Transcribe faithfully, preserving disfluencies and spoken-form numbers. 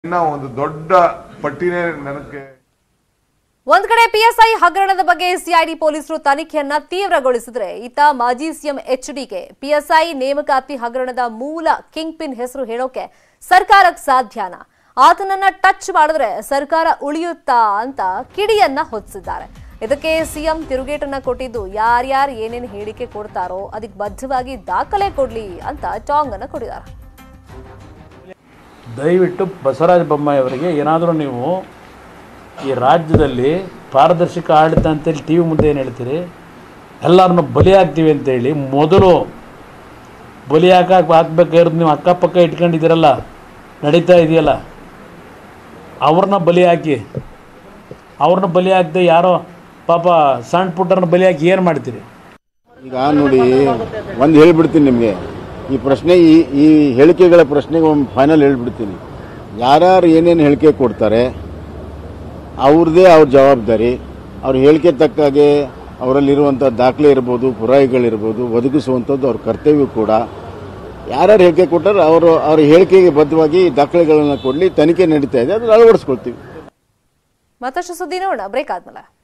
ಇನ್ನ ಒಂದು ದೊಡ್ಡ ಪಟ್ಟಿನೇ ನನಗೆ ಒಂದ್ ಕಡೆ ಪಿಎಸ್ಐ ಹಗರಣದ ಬಗ್ಗೆ ಸಿಐಡಿ ಪೊಲೀಸರು ತನಿಖೆಯನ್ನ ತೀವ್ರಗೊಳಿಸಿದ್ರೆ ಇತ್ತ ಮಾಜಿ ಸಿಎಂ ಎಚ್ಡಿಕೆ ಪಿಎಸ್ಐ ನೇಮಕಾತಿ ಹಗರಣದ ಮೂಲ ಕಿಂಗ್ ಪಿನ್ ಹೆಸರು ಹೇಳೋಕೆ ಸರ್ಕಾರಕ್ಕೆ ಸಾಧ್ಯನಾ, ಆತನನ್ನ ಟಚ್ ಮಾಡಿದ್ರೆ ಸರ್ಕಾರ ಉಳಿಯುತ್ತಾ ಅಂತ ಕಿಡಿಯನ್ನ ಹೊತ್ತಿಸಿದ್ದಾರೆ. ಇದಕ್ಕೆ ಸಿಎಂ ತಿರುಗೇಟನ್ನ ಕೊಟ್ಟಿದ್ದು ಯಾರ್ಯಾರು ಏನೇನು ಹೇಳಿಕೆ ಕೊಡ್ತಾರೋ ಅದಕ್ಕೆ ಬದ್ಧವಾಗಿ ದಾಖಲೆ ಕೊಡ್ಲಿ ಅಂತ ಟಾಂಗ್ ಅನ್ನ ಕೊಟ್ಟಿದ್ದಾರೆ. ದಯವಿಟ್ಟು ಬಸವರಾಜ ಬೊಮ್ಮಾಯಿ ಅವರಿಗೆ ಏನಾದರೂ ನೀವು ಈ ರಾಜ್ಯದಲ್ಲಿ ಪಾರದರ್ಶಕ ಆಡಳಿತ ಅಂತೇಳಿ ಟಿ ವಿ ಮುಂದೆ ಏನು ಹೇಳ್ತೀರಿ, ಎಲ್ಲರನ್ನು ಬಲಿ ಹಾಕ್ತೀವಿ ಅಂತೇಳಿ ಮೊದಲು ಬಲಿ ಹಾಕಕ್ಕೆ ಹಾಕ್ಬೇಕಾಗಿರೋದು ನೀವು ಅಕ್ಕಪಕ್ಕ ಇಟ್ಕೊಂಡಿದ್ದೀರಲ್ಲ, ನಡೀತಾ ಇದೆಯಲ್ಲ, ಅವ್ರನ್ನ ಬಲಿ ಹಾಕಿ ಅವ್ರನ್ನ ಬಲಿ ಹಾಕ್ದೆ ಯಾರೋ ಪಾಪ ಸಣ್ಣ ಪುಟ್ಟರನ್ನ ಬಲಿ ಹಾಕಿ ಏನು ಮಾಡ್ತೀರಿ? ಈಗ ನೋಡಿ, ಒಂದು ಹೇಳ್ಬಿಡ್ತೀನಿ ನಿಮಗೆ, ಈ ಪ್ರಶ್ನೆ ಈ ಈ ಹೇಳಿಕೆಗಳ ಪ್ರಶ್ನೆಗೆ ಒಂದು ಫೈನಲ್ ಹೇಳ್ಬಿಡ್ತೀನಿ. ಯಾರ್ಯಾರು ಏನೇನು ಹೇಳಿಕೆ ಕೊಡ್ತಾರೆ ಅವ್ರದ್ದೇ ಅವ್ರ ಜವಾಬ್ದಾರಿ. ಅವ್ರ ಹೇಳಿಕೆ ತಕ್ಕಾಗೆ ಅವರಲ್ಲಿರುವಂಥ ದಾಖಲೆ ಇರ್ಬೋದು, ಪುರಾವೆಗಳಿರ್ಬೋದು, ಒದಗಿಸುವಂಥದ್ದು ಅವ್ರ ಕರ್ತವ್ಯ ಕೂಡ. ಯಾರ್ಯಾರು ಹೇಳಿಕೆ ಕೊಟ್ಟಾರೆ ಅವರು ಅವ್ರ ಹೇಳಿಕೆಗೆ ಬದ್ಧವಾಗಿ ದಾಖಲೆಗಳನ್ನು ಕೊಡಲಿ, ತನಿಖೆ ನಡೀತಾ ಇದೆ, ಅದನ್ನು ಅಳವಡಿಸ್ಕೊಳ್ತೀವಿ. ಮತ್ತಷ್ಟು ಸುದ್ದಿ ನೋಡೋಣ ಬ್ರೇಕ್ ಆದ್ಮೇಲೆ.